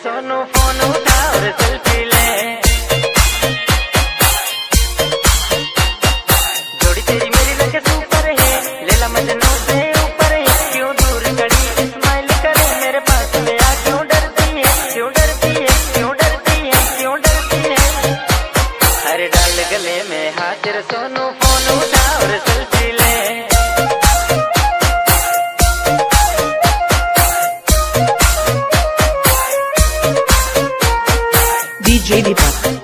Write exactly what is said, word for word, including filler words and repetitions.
Sonu phone उठा और selfie ले। जोड़ी तेरी मेरी लगे सुपर है, लैला मजनू से ऊपर है। क्यों दूर खड़ी स्माइल करे, मेरे पास में आ क्यों डरती है, क्यों डरती है, क्यों डरती है, क्यों डरती है। अरे डाल गले में हाथ तेरे सोनू फोन उठा और सेल्फी ले। D J Deepak।